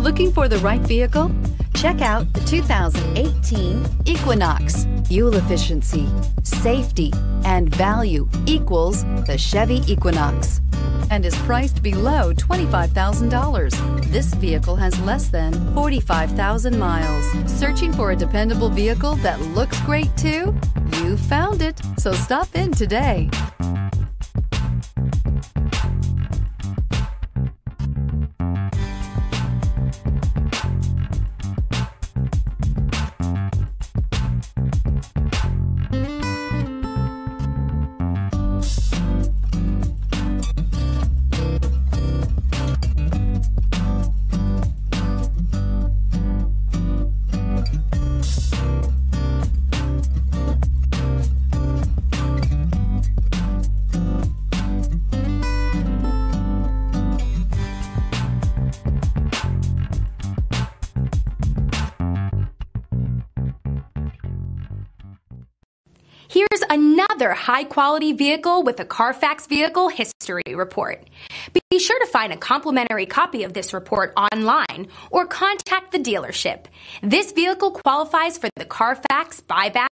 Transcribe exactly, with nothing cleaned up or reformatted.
Looking for the right vehicle? Check out the two thousand eighteen Equinox. Fuel efficiency, safety, and value equals the Chevy Equinox and is priced below twenty-five thousand dollars. This vehicle has less than forty-five thousand miles. Searching for a dependable vehicle that looks great too? You found it, so stop in today. Here's another high-quality vehicle with a Carfax Vehicle History Report. Be sure to find a complimentary copy of this report online or contact the dealership. This vehicle qualifies for the Carfax Buyback